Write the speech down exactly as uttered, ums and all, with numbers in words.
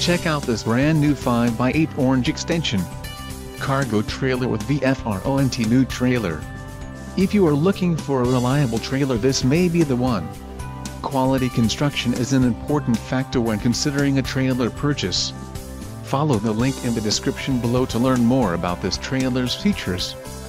Check out this brand new five by eight orange extension cargo trailer with Vfront new trailer. If you are looking for a reliable trailer, this may be the one. Quality construction is an important factor when considering a trailer purchase. Follow the link in the description below to learn more about this trailer's features.